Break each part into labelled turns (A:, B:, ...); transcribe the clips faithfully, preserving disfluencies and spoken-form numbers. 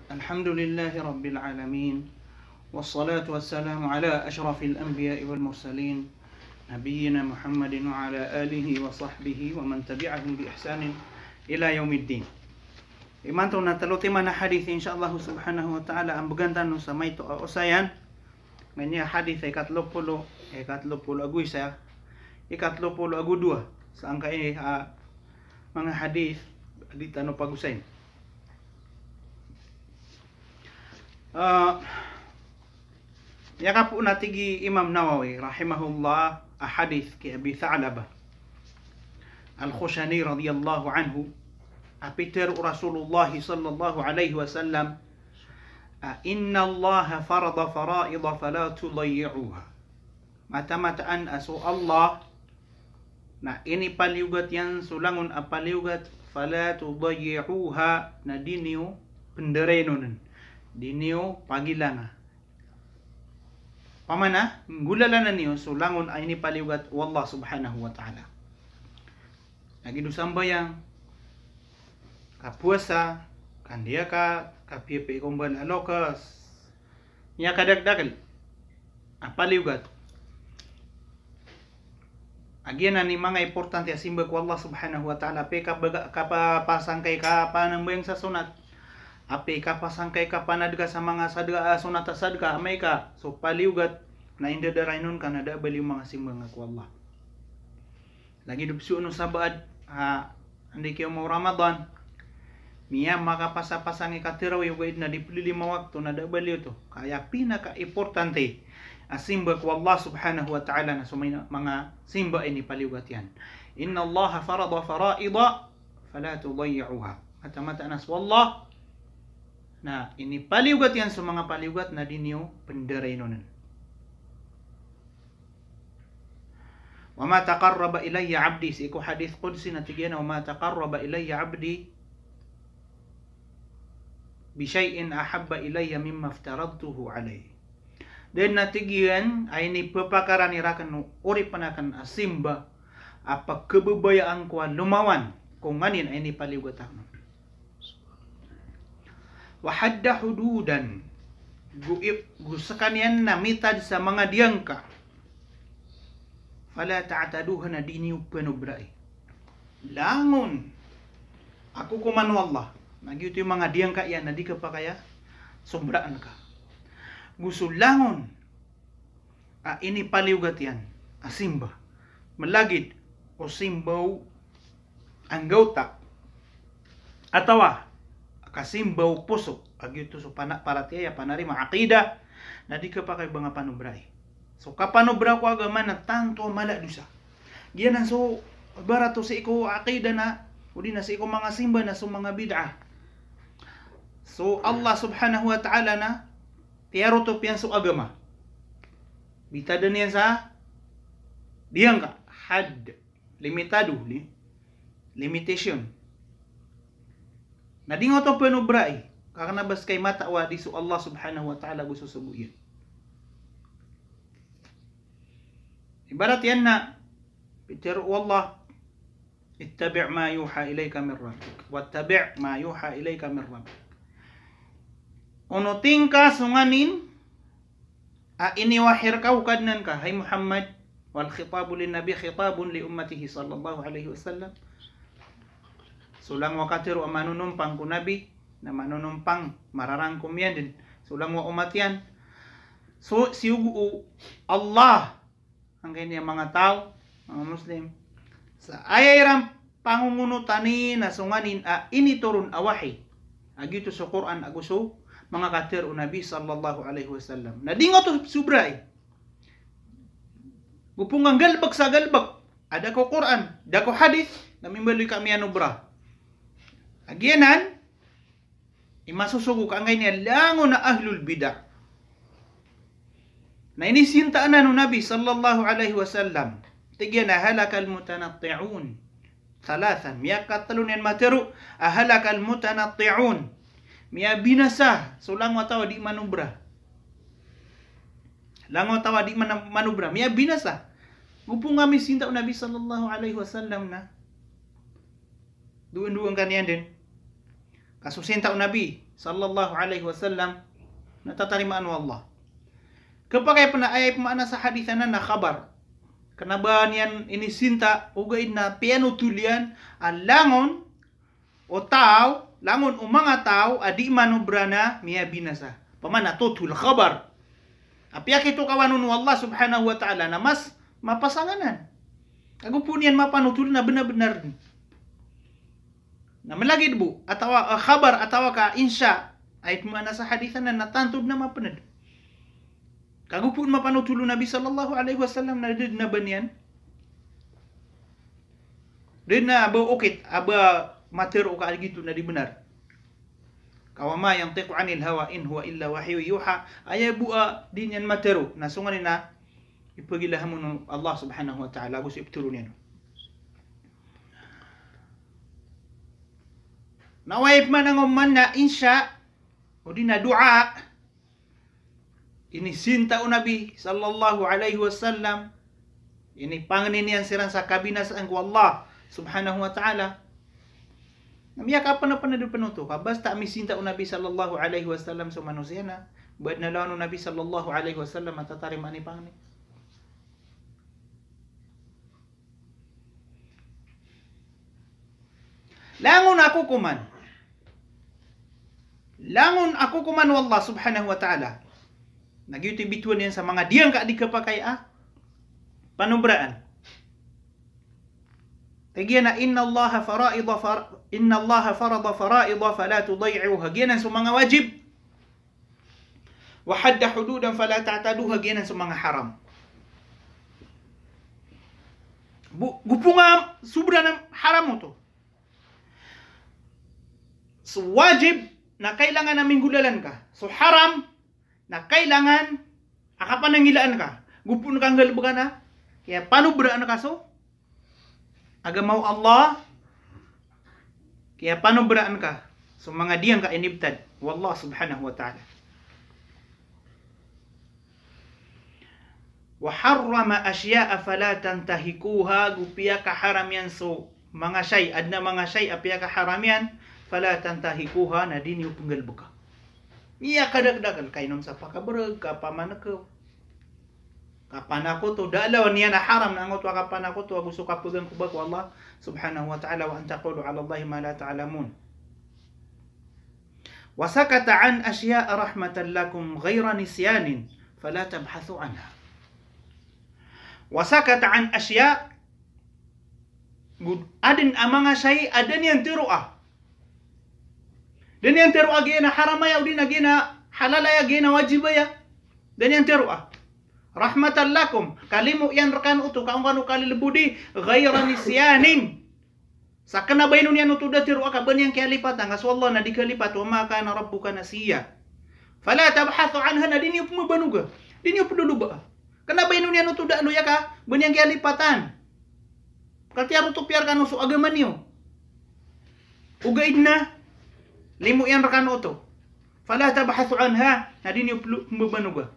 A: Alhamdulillahi Rabbil Alamin. Wassalatu wassalamu ala ashrafil anbiya'i wal mursalin Nabiyyina Muhammadin wa ala alihi wa sahbihi wa man tabi'ahum bi ihsanin ila yaumiddin. Imanto na taluti man hadith insyaallah subhanahu wa ta'ala ang bagantan sa may to usayan. Nganya hadith ay katlupulo ay katlupulo agoy sa ikatlupulo ago dua sa angka ini uh, mga hadith di tanong pag-usayin. Uh, Yaka po natigi Imam Nawawi rahimahullah ahadith ki Abi Tha'labah Al-Khushani radiyallahu anhu apiter Rasulullah sallallahu alaihi wasallam inna Allah farada fara'idha fala tudayyi'uha. Mata-mataan aso Allah na ini paliugat yan sulangon a paliugat fala tudayyi'uha na diniyo penderenonan diniyo pagilanga pamana gulalanan niyo sulangon ay ni paliugat wallah subhanahu wa ta'ala lagi dusambayang kapuasa kandia ka kapipi kumban alokas niya kadagdagal apaliugat agian ni mga importante asimba ko Allah subhanahu wa ta'ala pe kapapasangkay ka panambayang sa sunat ape kapasangkay ka panadga sa mga sadga sunat sadga amay ka so paliugat na inda daraynon ka na da baliw mga simba nga ko Allah lagi dupsu no sabaad ha andi kayo mo Ramadan miya makapasapasangi ka tirawi wait na di lima waktu na da baliw to kaya pinaka importante asimba ko Allah subhanahu wa ta'ala na sumay mga simba ini paliugat yan. Inna Allah farada fara'ida fala tudayyi'uha. Mata-mata nas wallah na ini paliugat yan sa mga paliugat na dinyo penderenonan. Wa ma taqarraba ilayya 'abdi siku hadith qudsi na tigyan wa ma taqarraba ilayya 'abdi bi shay'in ahabba ilayya mimma aftaradtuhu alayhi. Dan natigian ay ni papakaran irakan uri panakan asimba apa kebebayaan ko lumawan kung nganin ay ni paliugat ako. Wahadda hududan gusakan yan na mitad sa mga diyangka fala ta'taduha na diniyo penubrai langon ako kuman wallah nagyuto yung mga diyangka yan na di ka pa kaya sombraan ka gusto langon ah, ini paliugat yan asimba malagid o simbaw ang gauta atawa kasimbaw puso agyuto so pana paratiya panarima aqida na di ka pa kay mga panubray so kapanubra ko agama na tanto mala dusa giyan so barato sa iko aqida na udi na sa iko mga simba na so mga bid'ah so Allah subhanahu wa ta'ala na tiyaro to piyan so agama bitada niyan sa diyang ka had limitado li limitation na di nga ito penubray kakanabas kay mata wa di so Allah subhanahu wa ta'ala gusto subuyan ibarat yan na pero wallah ittabi' ma yuha ilayka min rabbik wattabi' ma yuha ilayka min rabbik unuting ka sunganin a iniwahir ka ukadnan ka hay Muhammad wal khitabu lin nabi khitabun li ummatihi sallallahu alaihi wasallam sulang wakatiro ang manunumpang ko nabi na manunumpang mararangkom yan din sulang wa umat yan so siugu Allah ang kanyang mga tao mga Muslim sa ayayram pangungunutani na sunganin a initurun awahi agito sa Quran aguso mga katiro nabi sallallahu alaihi wasallam na di nga to subray gupungang galbag sa galbag ada ko Quran da ko hadith na mimbaloy kami anubra agyanan imasusugo ka ngay niya lango na ahlul bid'ah na inisintaan na no Nabi sallallahu alaihi wasallam tigyan na halakal mutanatti'un thalathan miya katalunan materu ahalakal mutanatti'un miya binasa so lango tawa di manubra lango tawa di manubra miya binasa gupong kami sinta Nabi sallallahu alaihi wasallam na duan-duan kaniyan din Kasusin tau Nabi sallallahu alaihi wasallam natatarimaan wallah. Kepakai pernah ayat makna sa hadithan na khabar. Kenapa niyan ini sinta uga na piano tulian alangon o tao langon o mga tao adi manobrana miya binasa. Pamana totul khabar. Apya kito kawanun wallah subhanahu wa ta'ala na mas mapasanganan. Ako po niyan mapanutul na benar-benar. Na malagid bu atawa uh, khabar atawa ka insya ayat mana sa hadithan na natantod na mapanad. Kagupun mapanutulo Nabi sallallahu alaihi wasallam na did na banyan. Did na ba okit aba matero ka gitu na di benar. Kawama yang tiqu anil hawa in huwa illa wahyu yuha aya bua din yan matero na sunganin na ipagilahamun Allah subhanahu wa ta'ala gus ibturun yan. Nawayip man ang uman na insya o di na dua ini sinta o Nabi sallallahu alaihi wasallam ini panganinian siran sa kabinas ang Allah subhanahu wa ta'ala namiya ka pa na panadupanuto ka basta mi sinta o Nabi sallallahu alaihi wasallam sa manusia na buat na lawan o Nabi sallallahu alaihi wasallam matatarim ani pangani langon ako kuman langon ako kuman wallah subhanahu wa ta'ala. Nagyuti bituan yan sa mga diyang ka di kapakai ah. Panubraan. Tagiyan na inna Allah fara'idha far inna Allah farada fara'idha fala tuday'uha. Giyan sa mga wajib. Wa hadda hududan fala ta'taduha. Giyan sa mga haram. Gupunga sobra ng haram mo to. So wajib na kailangan naming gulalan ka. So haram na kailangan akapanangilaan ka. Gupun kang galbaga na. Kaya paano beraan ka so? Agamaw Allah. Kaya paano beraan ka? So mga diyang ka inibtad. Wallah subhanahu wa ta'ala. Wa harrama asya'a fala tantahikuha. Gupiya ka haram yan so mga syay. Adna mga syay apiya ka haram yan. Fala tantahikuha na din yung panggalbuka. Iya kadagdagan kainom sa pakabrag, kapamanakaw. Kapanako to, dalaw niya na haram na angot wa kapanako to, gusto kapugan ko ba ko Allah subhanahu wa ta'ala wa antaqulu ala Allahi ma la ta'alamun. Wa sakata an asya'a rahmatan lakum ghayra nisyanin, fala tabhathu anha. Wa sakata an asya' adin amanga syai adan yang tiru'ah. Dan yang teruah gina haramaya udina gina halalaya gina wajibaya. Dan yang teruah rahmatan lakum kalimu yan rekan utu kaung kanu kali lebudi ghayra nisyanin. Sakana bainun yan utu da teruah ka ban yang kalipatan ngaswallah na dikalipat wa ma kana rabbuka nasiya. Fala tabhathu anha na dini pumabanuga. Dini puduluba. Kana bainun yan utu da lu ya ka ban yang kalipatan. Katiaru tu piar kanu su agama niyo. Uga idna limu yan rekan oto. Fala tabhathu anha. Nadini mabanuga.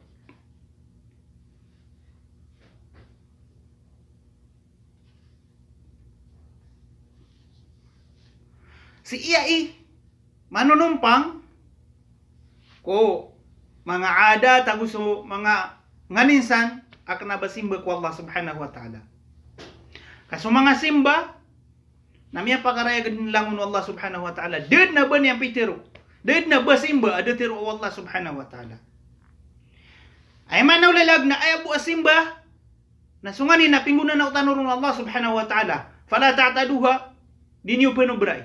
A: Si iyai manunumpang ko mga ada taguso mga nganinsan akan nabasimba ko Allah subhanahu wa ta'ala. Kaso mga simba namiya pakaraya gadin langun Allah subhanahu wa ta'ala. Did na ba niya pitiro? Did na ba simba? Ada tiro Allah subhanahu wa ta'ala. Ay manaw lalag na ay abu asimba. Nasungani na pingguna na utanurong Allah subhanahu wa ta'ala. Fala ta'taduha. Dinyo penubray.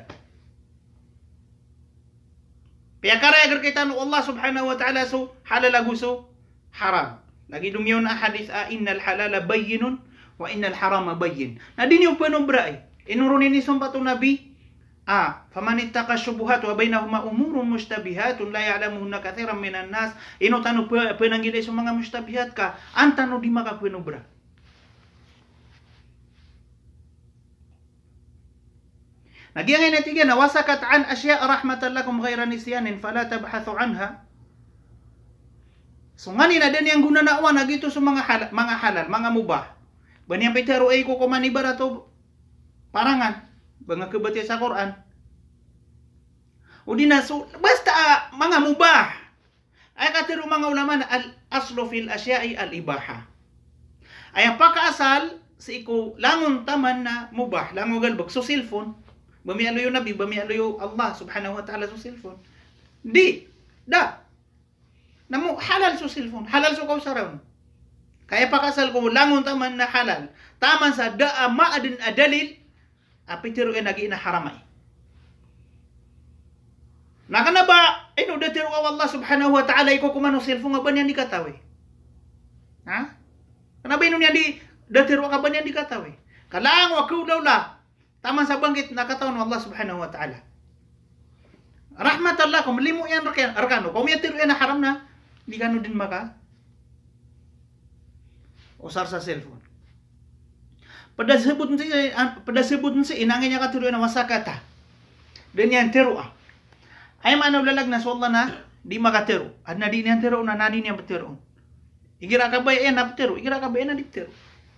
A: Piyakaraya agar Allah subhanahu wa ta'ala so halalagu so haram. Lagi dumiyon na hadith a innal halala bayyinun wa innal harama bayyin. Na dinyo penubray. Inurun ini sumpah Nabi. Ah, faman ittaqa syubuhat wa bainahuma umurun mushtabihatun la ya'lamuhunna katsiran minan nas. Ino tanu penanggilay sa mga mushtabihat ka, antano di maka penubra. Nagyangay na tiga na wasakat an asya rahmatan lakum ghayra nisyanin fala tabhathu anha. So ngani na din yang guna na awan nagito sa mga halal, mga halal, mga mubah. Banyang pitero ay ko kumanibar ato parangan, mga kabati sa Quran. Udina so basta ah, mga mubah. Ay katiro mga ulama na al aslu fil asya'i al ibaha. Ay ang pakaasal si iko langon taman na mubah, langon galbag so cellphone. Bamialo yung Nabi, bamialo yung Allah subhanahu wa ta'ala so cellphone. Di, da. Namo halal so cellphone, halal so kausaran. Kaya pakasal ko langon taman na halal. Taman sa daa ma'adin adalil apitiro e nagi na haramay. Nakana ba ino datiro ka Allah subhanahu wa ta'ala iko kumano cellphone nga ba niyan di katawi? Ha? Kana ba ino niyan di datiro ka ba niyan di katawi? Kalang wa kulaula. Taman sa bangkit nakatawan Allah subhanahu wa ta'ala. Rahmatallah kung limo yan arkano. Kung yatiro yan na haram na, di kano din maka usar sa cellphone. Pada sebut nsi pada sebut nsi inangin niya katiro na wasakata. Dan yan tiro ah. Ay mana ulalag na swalla na di makatiro. Ad na di niyan tiro na nadi niya betiro. Igira ka ba yan na betiro? Igira ka ba yan na ditiro?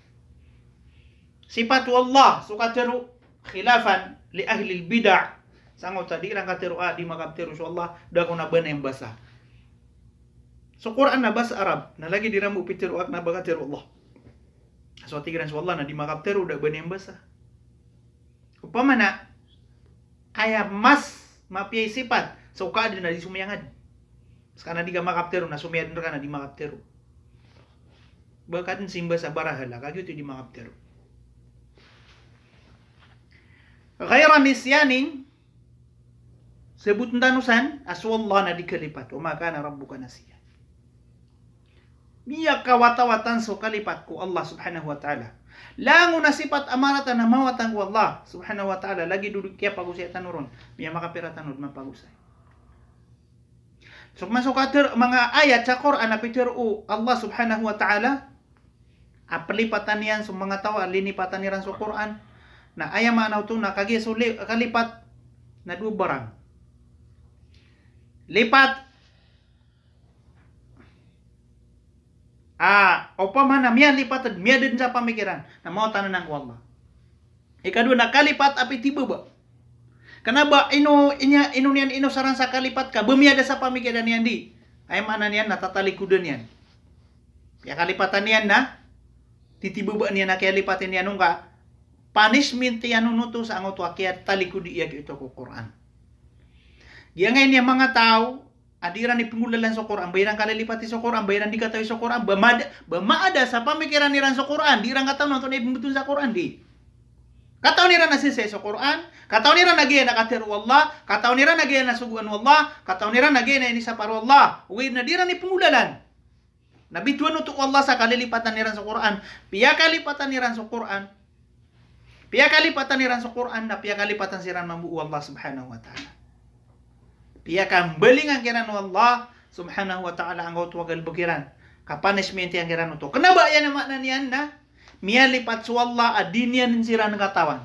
A: Sifat wallah sukatiro khilafan li ahli al-bid'ah. Sango tadi lang katiro ah di makatiro so Allah dako na ba na yung basa. So Quran na basa Arab na lagi diramu pitiro ak na bagatiro Allah. So tigran so Allah na di makatiro da ba na yung basa. Upama na aya mas mapiyay sifat so kaadin na di sumiyangad. Sakana di ka makaptero na sumiyad ka na di makaptero. Bakadin simba sa barahala kagyo di makaptero. Ghayra nisyanin sebut ndanusan aswallah na dikalipat o maka na rabbuka nasiya. Biya kawatawatan so kalipat ko Allah subhanahu wa ta'ala. Lango na sifat amaratan na mawatan ko Allah subhanahu wa ta'ala. Lagi duduk kaya pagusay tanuron. Biya makapiratan od mapagusay. So masukatir mga ayat sa Quran na pitiru Allah subhanahu wa ta'ala. Apalipatan yan sa mga tawa. Linipatan niran sa Quran. Na ayam manaw to na kagi so kalipat na dua barang. Lipat ah, upama na miya lipat miya din sa pamikiran na mao tanan ng Allah. Ikadua na kalipat api tiba ba? Kanaba ino inya ino niyan ino sarang sa kalipat ka bemiada sa pamikiran niyan di. Ay mana niyan natatalikudan niyan. Ya kalipatan niyan na titiba ba niyan na kaya lipatin niyan nung ka punishment yan nunuto sa angot wakyat talikudi iya ito ko Quran. Giya ngayon yung mga tao adiran ni pingulalan sa Quran, bayaran kalilipati sa Quran, bayaran di katawi sa Quran, bamada, bamaada sa pamikiran niran sa Quran, di rang kataw na ito na ibutun sa Quran, di. Kataw niran nasisay sa Quran, kataw niran nagiyan na katiru Allah, kataw niran nagiyan na suguan Allah, kataw niran nagiyan na inisa paru Allah, uwi na di ran ni pingulalan. Nabituan uto Allah sa kalilipatan niran sa Quran, piya kalipatan niran sa Quran, piya kalipatan niran sa Quran, na piya kalipatan siran mambu Allah subhanahu wa ta'ala. Piya kambali ang kiran Allah subhanahu wa ta'ala ang utwagal bagiran. Kapunishment yang kiran ito. Kenapa yan naman na niyan na? Miya lipat sa Allah adin yan sira ng katawan.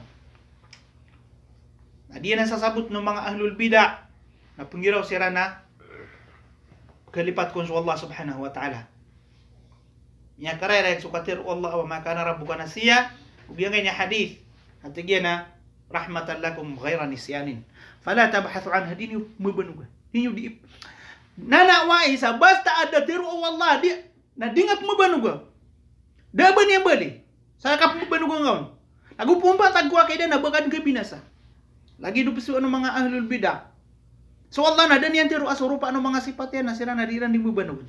A: Adin ang sasabot ng mga ahlul bidah na pangiraw sira na kalipat kong sa Allah subhanahu wa ta'ala. Miya karera yung sukatir Allah wa maka na rabbuka nasiya. Ubiyang niya hadith. At tigyan na rahmatan lakum ghayra nisyanin. Fala tabhathu an hadin yu mabanuga. Inyo di nanawai sa basta ada tiru Allah di na dingat mabanuga. Daban yang bali. Sa kap mabanuga ngaon. Nagupumpa tagwa kay na bagad ka binasa. Lagi dupisu ano mga ahlul bidah. So Allah na dan yan tiru asurupa ano mga sifat yan na sila nadiran di mabanuga.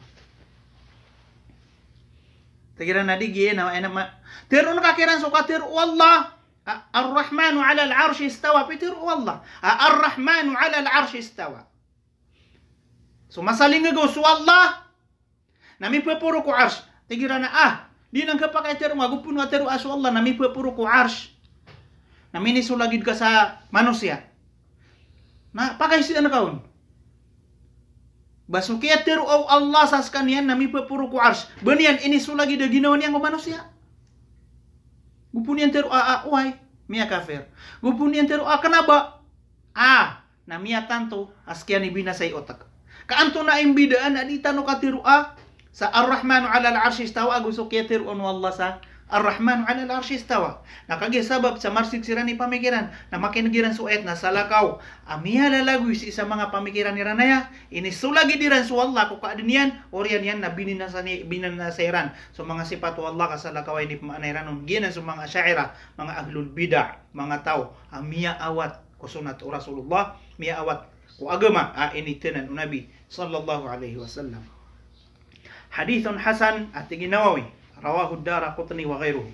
A: Tagiran na di giye na ena ma. Tiru nakakiran so katiru Allah. Ar-Rahmanu 'ala al-'arsy istawa. Pitir Allah. Ar-Rahmanu 'ala al-'arsy istawa. So masaling nga so Allah. Nami pupuro ko arsh. Tigira na ah, di nang kapakay tero magupun nga tero aso Allah nami pupuro ko arsh. Nami ni sulagid ka sa manusia. Na pakay sila na kaon. Basukiya tero o Allah sa skanian nami pupuro ko arsh. Banian ini sulagid da ginawa niya ng manusia. Gupunian tero a a uay, miya kafir. Gupunian tero a kanaba. Ah, na miya tanto askian ibinasay otak. Kaanto na imbidaan adita no katiru a sa Ar-Rahmanu 'ala al-'arsy istawa gusto kya tero on Allah sa Ar-Rahman 'ala al-'arsy istawa. Nakagi sabab sa marsig sirani pamikiran na makinugiran suet na salakaw. Amiya lalagoy si isa mga pamikiran ni ranaya. Ini sulagi diran su Allah ko kaadinian orian yan na binina sa ni binan na sairan. So mga sifat Allah ka salakaw ni pamanayranon ginan sa mga asy'ira, mga ahlul bid'ah, mga tao. Amiya awat ko sunat Rasulullah, miya awat ko agama a ini tenan Nabi sallallahu alaihi wasallam. Hadithun hasan at Nawawi rawahu ad-Daraqutni wa ghairuhu.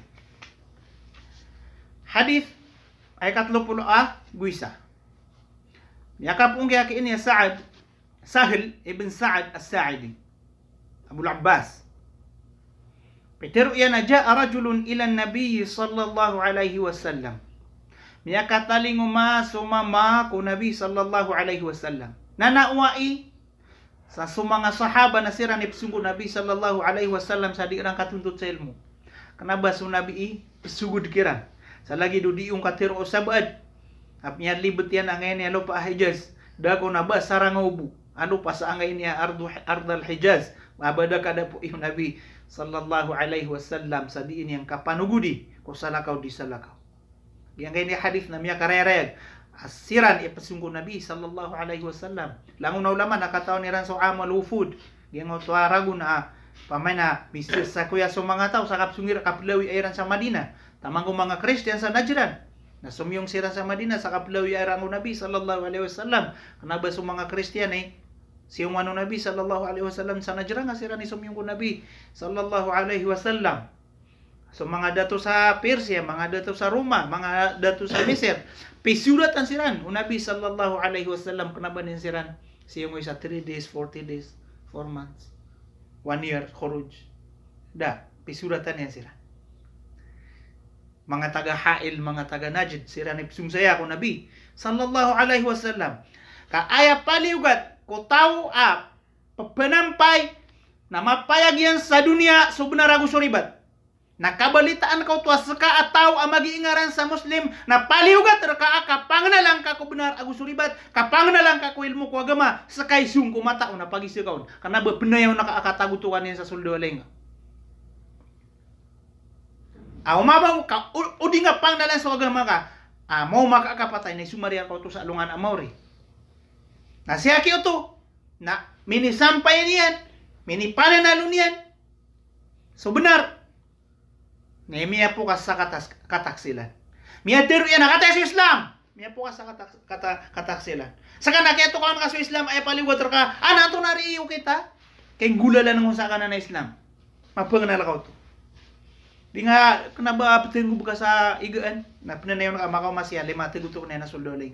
A: Hadith ay katlo pulo a guisa. Yakap ungi aki ini Sa'ad Sahil ibn Sa'ad as-Sa'idi Abu al-Abbas. Pero yan ja'a rajulun ila an-nabiy sallallahu alaihi wasallam. Miyaka talingo ma sumama ko Nabi sallallahu alaihi wasallam. Nanauai sa sumanga sahaba na sira ni pesunggo Nabi sallallahu alaihi wasallam sa dirang katuntut sa ilmu. Kenapa su Nabi i pesugud kiran. Sa lagi do diung katiro o sabad. Apnya libet yan ang ngayon alo pa Hijaz. Dako na ba sarang ubu. Ano pa sa angay niya ardu ardal Hijaz. Mabada kada po yung Nabi sallallahu alaihi wasallam sa diin yang kapanugudi ko salakaw di salakaw. Yang ngayon ni hadith na miya karereg. Asiran ipasunggo Nabi sallallahu alaihi wasallam. Langon na ulama nakataon ni ran so amal ufud. Yang tuarago na pamana bisnes sa kuya so mga tao sa kapsungir kaplawi ayran sa Madina. Tamang kong mga Christian sa Najran. Na sumyong sira sa Madina sa kaplawi ayran ng Nabi sallallahu alaihi wasallam. Kanaba so mga Christian eh siyong ano Nabi sallallahu alaihi wasallam sa Najran nga sira ni sumyong ko Nabi sallallahu alaihi wasallam. So mga dato sa Persia, mga dato sa Roma, mga dato sa Misir, pisuratan siran. O Nabi sallallahu alaihi wasallam kanabanin siran. Siyong isa three days, forty days, four months, one year, khuruj. Da, pisuratan yan siran. Mga taga Ha'il, mga taga Najd, siran ipsung saya ko Nabi sallallahu alaihi wasallam. Kaaya paliugat, ko tao a, pagpanampay, na mapayag yan sa dunia, subnarago suribat. Nakabalitaan ka tuwa sa ka ataw ang mag-iingaran sa Muslim na paliugat ka kapang na lang ka ko benar agus suribat kapang na lang ka ko ilmu ko agama sakay sung ko mata na pagisigaw kana ba penayaw nakakatagutuan yan sa suldo lenga. Aw mabaw ka udi nga pang na lang sa agama ka ah mau makakapatay na sumariya ko to sa alungan amawri. Na siya kiyo to na minisampay niyan minipananalo niyan. So benar na miya po ka sa katas, kataksilan. Miya tiro yan nakatay sa Islam. Miya po ka sa katak, kata, kataksilan. Saka nakito ka ka sa Islam ay paliwater ka. Ah, nato na riyo kita. Kaya gulalan ng sa kanan na Islam. Mapanganala ka ito. Di nga, kanaba apitin ko ka sa igaan. Na pinanayon ka makaw masya. Lima tiguto ko na na suldoling.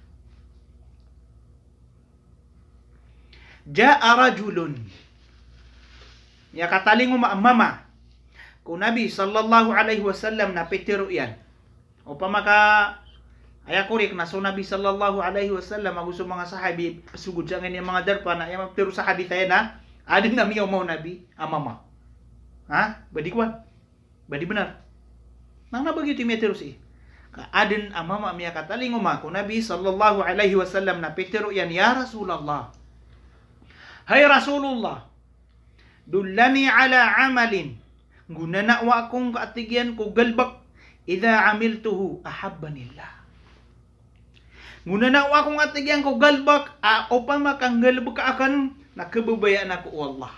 A: Ja'a rajulun. Ya kataling mo mama. Kung Nabi sallallahu alaihi wasallam na pitiro yan. O pamaka ayakurik na so Nabi sallallahu alaihi wasallam magusto mga sahabi sugod siya ngayon yung mga darpa na yung pero sa hadith ay na adin na miyaw mo Nabi amama. Ha? Badi kwan? Badi benar? Nang nabagyo ti metero si adin amama miya kataling uma kung Nabi sallallahu alaihi wasallam na pitiro yan ya Rasulullah. Hay Rasulullah. Dullani ala amalin guna wa akong kaatigyan ko galbak idha amiltuhu ahabbanillah. Guna wa akong kaatigyan ko galbak a o pa makang galbak akan nakababayaan ako o Allah.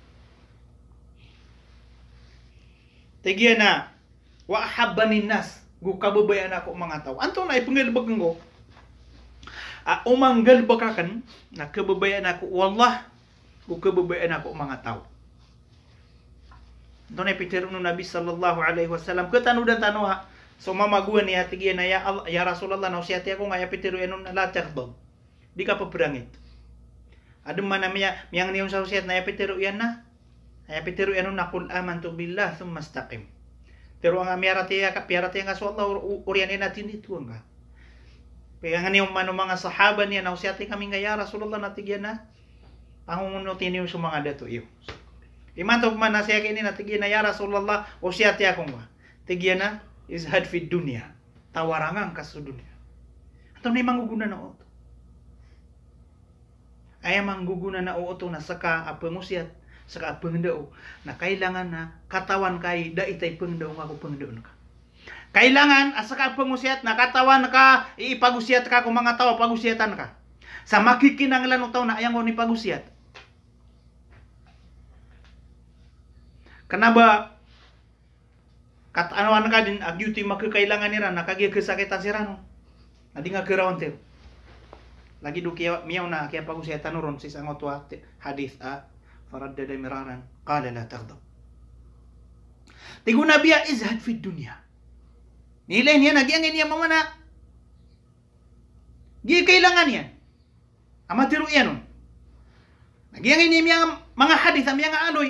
A: Tigyan na wa ahabbanin nas gu kababayaan ako mga tao. Anto na ipangalbak ko a umang galbak akan nakababayaan ako o Allah gu kababayaan ako mga tao. Doon ay pitiro ng Nabi sallallahu alaihi wasallam. Katano dan tano ha. So mamaguan niya tigyan na ya, ya Rasulullah na siya tiya ko nga ya pitiro yanon nalatyak do. Di ka pa perangit. Adum man na miya miyang niyon sa siyat na ya pitiro yan na. Ya pitiro yanon na kul amantu billah thumma istaqim. Pero ang amiyara tiya ka piyara tiya nga so Allah uriyanin natin dito nga. Kaya nga niyong mano mga sahaba niya na siya tiya kami nga ya Rasulullah na tigyan na. Pangungunutin niyo sa mga dato iyo. Imantog man na siya kini na tigyan na ya Rasulullah o siya tiya kong ba. Tigyan na izhad fi dunya. Tawarangang ka sa dunya. Ato na mangguguna na oto. Ay mangguguna na oto na saka apangusyat saka pengdao na kailangan na katawan kay da itay pengdao nga ko pengdao ka. Kailangan asaka pengusiat na katawan ka ipagusiat ka kung mga tao pagusiatan ka. Sa makikinanglan ng tao na ayang ni pagusiat. Kenapa katanuan ka din agyuti makakailangan nira nakagi kesakitan sirano. Adi nga kerawan teo. Lagi do kiya miyaw na kaya pagusiatan nuron si sangot wa hadis a faraddada miraran qala la taghdab. Tigo nabiya izhad fi dunya. Nilay niya nagyangin niya mamana. Gi kailangan yan. Amatiru yan nun. Nagyangin niya mga hadis ang mga aloy.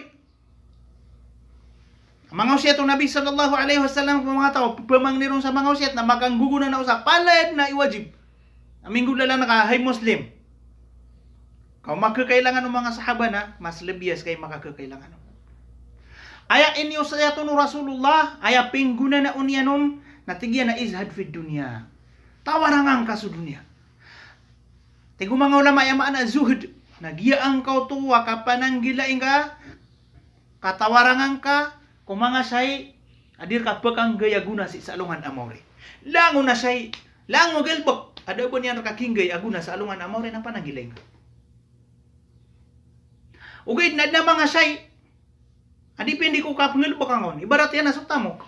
A: Ang mga usyat ng Nabi sallallahu alaihi wasallam kung mga tao pamangniron sa mga usyat na makanggugunan na usap palad na iwajib. Aming gula lang naka hay Muslim. Kau makakailangan ng mga sahaba na mas lebiyas kay makakailangan. Aya inyo saya tunu Rasulullah aya pingguna na unyanom natigyan na izhad fi dunya. Tawarangan ka sa dunia. Tigo mga ulama ya maana zuhud. Nagiya ang kau tuwa kapanang gilaing ka katawarangan ka kung mga say adir ka pekang gaya guna si salungan amore. Lango na say lango gelbok ada ba niya nakakingay aguna sa alungan amore na pananggilaing ka. Ugay na na mga say adi pindi ko kapengelbok angon. Ibarat yan na sutamok.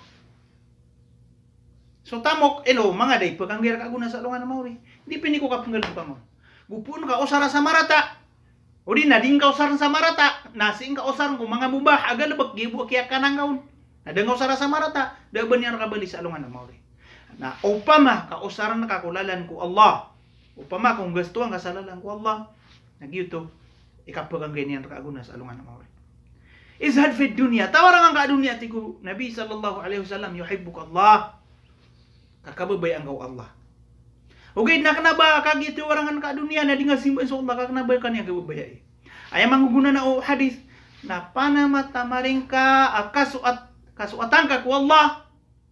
A: Sutamok elo mga day pekang gaya aguna sa alungan amore. Hindi pindi ko kapengelbok angon. Gupun ka usara sa marata. O di nading ka usaran sa marata. Nasing ka usaran kung mga mubah. Aga labag gibu kaya kanangaon. Nadang ka usara sa marata. Daban niya nakabali sa alungan na mauri. Na upama ka usaran na kakulalan ko Allah. Upama kung gustuhan kasalalan ko Allah. Nagyuto. Ikapagang ganyan nakaguna sa alungan na mauri. Izhad fi dunya. Tawarang ang ka-dunya. Tigo Nabi sallallahu alaihi wasallam. Yuhibbuk Allah. Kakababay ang kau Allah. Okay, na kanaba kagiti warangan ka dunia na di nga simba sa Allah kanaba kanya kababayai. Ay mangguguna na o hadis na panamata maring ka kasuat kasuatan ka ku Allah.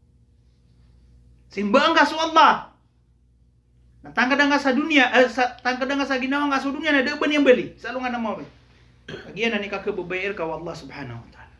A: Simba ang kasu Allah. Natangkad nga sa dunia, eh, sa tangkad nga sa ginawa nga sa dunia na daban yang beli. Salungan na mo. Kagiyan na ni ka kababayai ka Allah subhanahu wa ta'ala.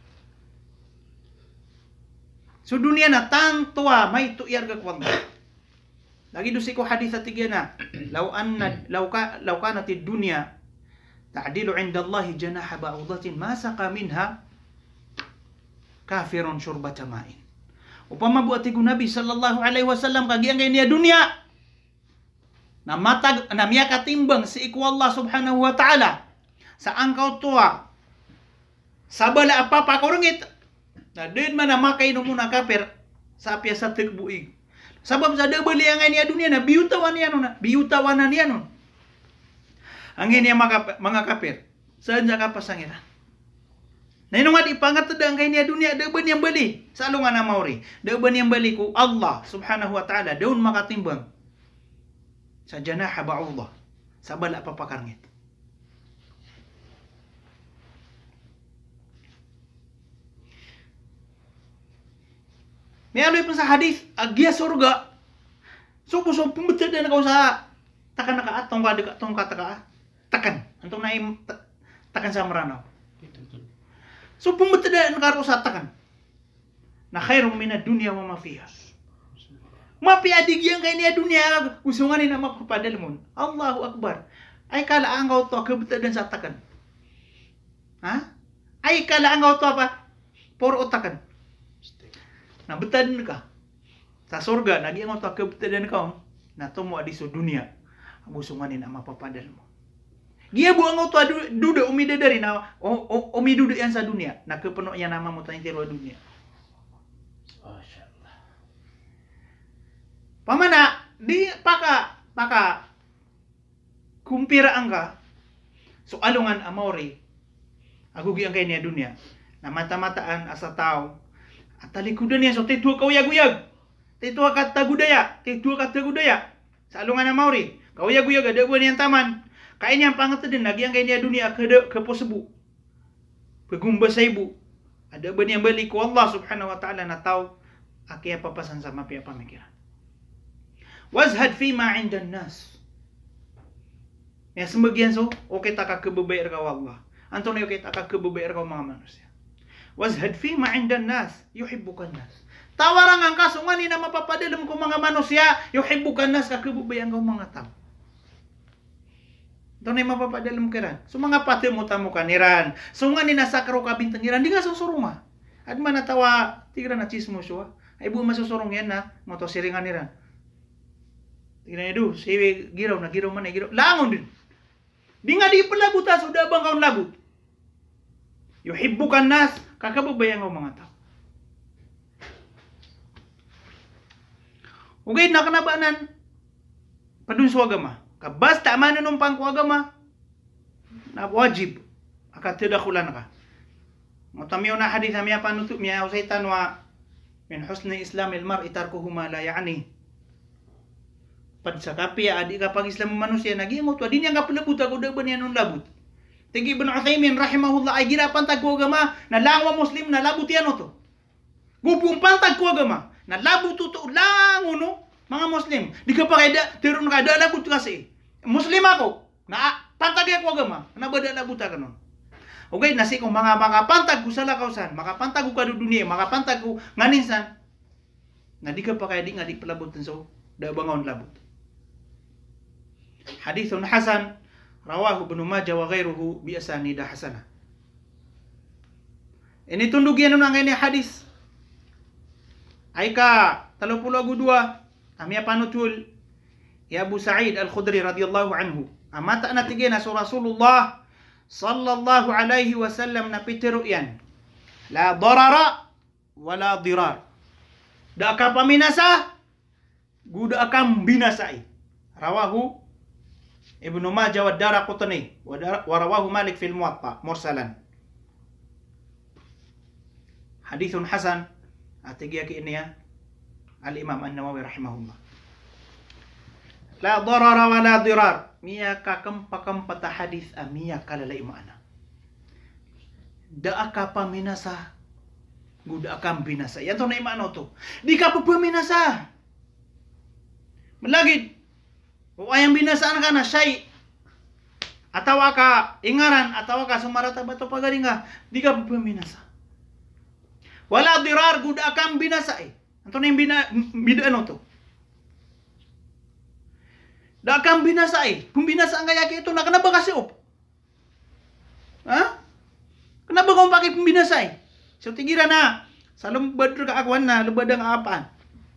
A: So dunia na tang tuwa may tuyar ka ku Allah. Lagi dosi ko hadis atigya na law anna law ka law kanat ad-dunya ta'dilu 'inda Allah janaha ba'udatin ma saqa minha kafirun syurbata ma'in. Upama buat tigo Nabi sallallahu alaihi wasallam kagiyan kay niya dunya na matag na miya katimbang si iku Allah subhanahu wa ta'ala sa angkaw tuwa sabala apa pa korungit na din man na makay no muna kafir sa apya sa tikbuig. Sabab sa dabali ang niya dunia na biyutawan niya no na biyutawanan niya no. Ang niya mga mga kafir. Saan siya kapasangiran? Na ino nga ipangatadang kay niya dunia daban yang bali sa alungan na mauri. Daban yang bali ko Allah subhanahu wa ta'ala daun makatimbang sa janaha ba'ullah sa bala papakarngit. May aloy pa sa hadith, agya surga. So, kung so, pumunta na ako sa takan naka at, tong kada tong kataka takan. Antong na takan sa maranaw. So, pumunta na ako sa takan. Na khairong mina dunya wa mafiha. Mapiadig yan kay niya dunya, usungan ni na mapapadal mo. Allahu Akbar. Ay kalaang ka to, kabutadan sa takan. Ha? Ay kalaang ka to pa, puro takan. Nabutadan ka sa surga nagi ang to kabutadan ka na tumo adi sa dunia ang usunganin ang mapapadal mo. Giya buang to duda umida dari na umiduda yan sa dunia nakapuno yan nama mo tayong tiro dunia. Masyaallah. Pamana di paka paka kumpira ang ka so alungan amore agugi ang kay niya dunia na mata-mataan asa tao at talikudan niya so titua kauyag-uyag. Titua kata gudaya, titua kata gudaya. Sa alungan na mauri, kauyag-uyag ada buan yang taman. Kain yang pangat din lagi yang kay niya dunia ke ke posebu. Pagumba sa ibu. Ada buan yang balik ko Allah subhanahu wa ta'ala na tao akia papasan sa mapi pamikiran. Wazhad fi ma 'inda an-nas. Ya sebagian so okay ta ka kebebayar ka Allah. Anton ayo kita ka kebebaer kau mga manusia. Wazhad fi ma 'indan nas yuhibbukan nas. Tawarang ang kasungani na mapapadalam ko mga manusia, yuhibbukan nas ka kebebayan kau mga tao. Tunay mapapadalam kiran. So mga pati mo tamo kaniran. Sungani na sakro ka bintangiran di ka susuruma. At man natawa tigra na chismo siya. Ay bu masusurong yan na moto siringan niran. Tignan niyo, siwi giraw na giraw man ay giraw. Langon din. Di nga di pala buta sudah bang kaun labut. Yuhibbukan nas kakababayan ng mga tao. Ugay na kanabanan padun sa agama. Kabas tama na nung pangko agama na wajib akat tadakulan ka. Matamiyo na hadith miya panutu miya usaitan wa min husni islamil mar'i tarkuhu ma la ya'ni. Pad sa kapya adi ka pag Islam manusia nagingot wa din yang kapulabut ako daban yan nun labut. Tigi Ibn Uthaymin rahimahullah ay girapan tagko agama na langwa muslim na labut yan to. Gupumpan tagko agama na labut to lango no mga muslim. Di ka pa kaya tiron ka da labut kasi. Muslim ako na pantag ako agama na bada labut ka nun. Okay, nasi kung mga makapantag ko sa lakawsan, makapantag ko ka do dunia, makapantag ko nganinsan na di ka pa kaya di nga di palabot so da bangon labut. Hadithun hasan rawahu Ibnu Majah wa ghairuhu bi asanid hasanah. Ini tunduk yan nang ini hadis. Ay ka thelathing dua amia panutul ya Abu Sa'id Al-Khudri radhiyallahu anhu. Amata na tigena so Rasulullah sallallahu alaihi wasallam na pitiru yan. La darara wala dirar. Da ka paminasa guda akam binasai. Rawahu Ibnu Majah wa Daraqutni wa rawahu Malik fil Muwatta mursalan. Hadithun hasan atigiya ki ini ya Al-Imam An-Nawawi rahimahullah. La darara wa la dirar. Miya kakam pakam pata hadis amiya kalalay maana. Da aka paminasa guda akam binasa. Yan to na imano to. Di ka pa paminasa. Malagid o ayang binasaan ka na siya'y atawa ka ingaran, atawa ka sumarata bato pagaling ka, di ka paminasa. Wala dirar, guda kang binasa eh. Ito na yung bina, bida ano to? Da kang binasa eh. Kung binasa ang kaya ito, na kanaba kasi op. Ha? Kanaba kung pakip binasa eh. So tigira na, sa lumbad ka akwan na, lubad ang apaan.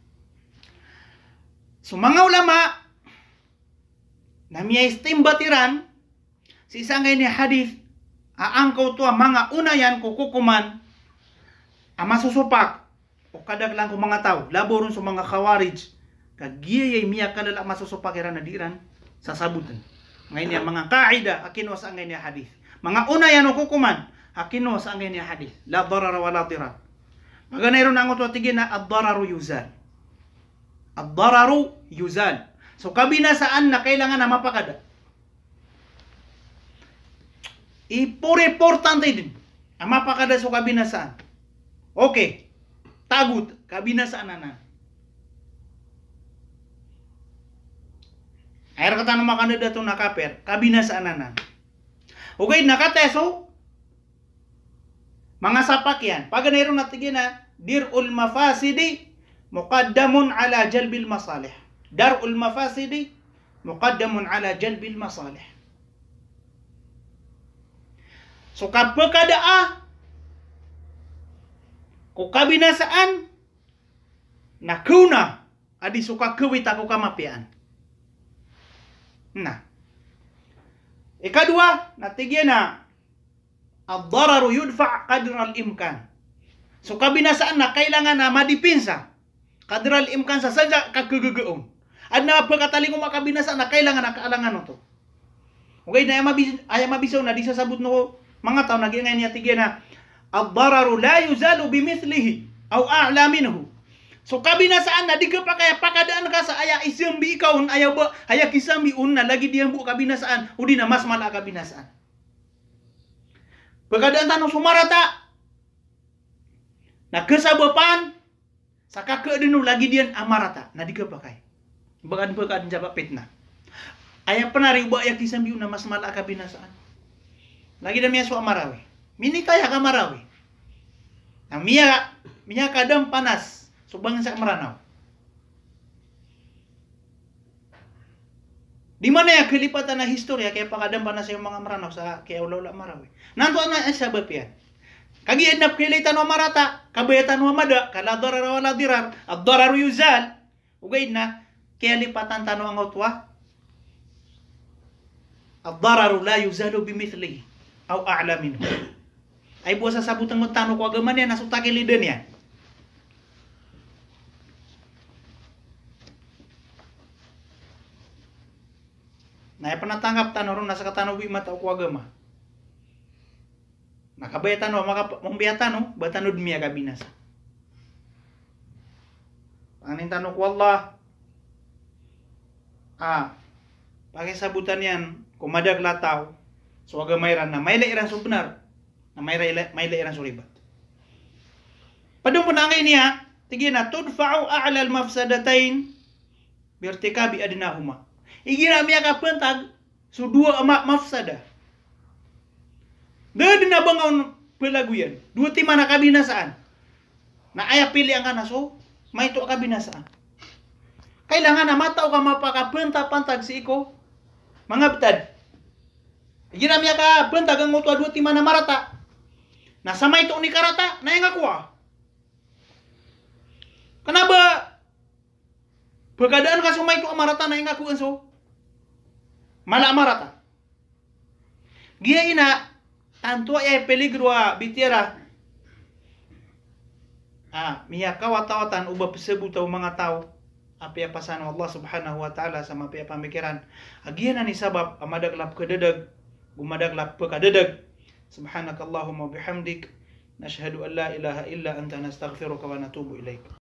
A: So mga ulama, na miya istimbatiran si isang ngayon ni hadith aangkaw to mga unayan kukukuman ang masusupak o kadag lang kung mga tao laboron sa mga khawarij kagiyay miya kalala masusupak iran na diran sa sabutan ngayon niya mga kaida akino sa ngayon ni hadith mga unayan o kukuman akino sa ngayon ni hadith la darara wala dirar maganayron ang uto tigin na ad-dararu yuzal ad-dararu yuzal. So kabinasaan na kailangan na mapakada. Ipore-importante din ang mapakada sa kabinasaan. Okay. Tagut. Kabinasaan na na. Air kata ng mga kandidato na kaper. Kabinasaan na na. Okay. Nakateso. Mga sapak yan. Pag ganayron natigin na dir'ul mafasidi muqaddamun ala jalbil masalih. Dar'ul mafasidi muqaddamun ala jalbil masalih. So kapagkadaa kung kabinasaan na kuna adi suka kawit ako kamapian. Na. Ikadua, natigyan na ad-dararu yudfa' qadra al-imkan. So kabinasaan na kailangan na madipinsa qadra al-imkan sa sadya kakagagaong. At na pagkataling makabinasa na kailangan na kaalangan to. Okay, na ay mabisaw na di sa sabot no mga tao naging ngayon niya tigyan na ad-dararu la yuzalu bimithlihi aw a'la minhu. So kabinasaan na di ka pa kaya pakadaan ka sa aya isambi ikaw ayaw ba aya kisambi un na lagi diyan bu kabinasaan udi na mas mala kabinasaan. Pagkadaan tanong sumarata na kesabapan sa kakadino lagi diyan amarata na di ka pa kaya. Bagan bagan jaba pitna. Ayang penari ba ya kisam biu na mas mala kabinasaan. Lagi dah miya suwa marawi. Mini kaya ka marawi. Nah, miya, miya kadang panas. Subang sak meranaw. Di mana ya kelipatan na historya kaya pakadam panas yung mga meranaw sa kaya ula-ula marawi. Nanto na ay sabab yan. Kagi ednap kilitan wa marata, kabayatan wa mada, kala darar wala dirar, ad-darar yuzal. Ugay na kaya lipatan tano ang utwa. Ad-darar la yuzalu bimithlihi aw a'la minhu. Ay buwa sa sabutang mo tano ko agaman yan, nasutake lidan yan. Na panatanggap tanong ron nasa katano wi mata ko agama. Nakabayatan no maka mumbiyatan no batanod miya kabinasa. Anin tanong ko Allah. Ah. Pakai sabutan yan kumadag lataw. So agama iran na may lairan so benar. Na may may lairan so ribat. Padung punangay niya, tigin na tudfa'u a'la al-mafsadatain birtikabi adnahuma. Igira miya ka pentag so dua ama mafsada. Dede na bangaw pelaguyan. Dua ti mana kabinasaan. Na aya pili ang kana so may to kabinasaan. Kailangan na mataw ka mapakapenta pantag si iko. Mga betad. Igira miya ka pentag ang utwa dua ti mana marata. Na samay to ni karata na nga kuha. Kenapa? Pagkadaan ka sumay to amarata na nga kuha so. Mala amarata. Gia ina tanto ay peligro a bitira. Ah, miya kawatawatan uba pasebutaw mga tao. Api pasan Allah Subhanahu wa taala sama api pamikiran. Agian ni sabab amadaglap kededag, gumadaglap pekadedag. Subhanakallahumma bihamdik nashhadu an la ilaha illa anta nastaghfiruka wa natubu ilaik.